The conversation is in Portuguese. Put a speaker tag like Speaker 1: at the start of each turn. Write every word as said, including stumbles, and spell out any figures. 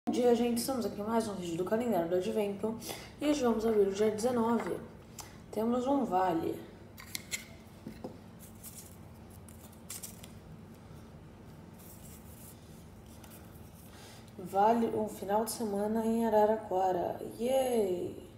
Speaker 1: Bom dia, gente, estamos aqui em mais um vídeo do calendário do Advento e hoje vamos abrir o dia dezenove. Temos um vale. Vale um final de semana em Araraquara. Yay!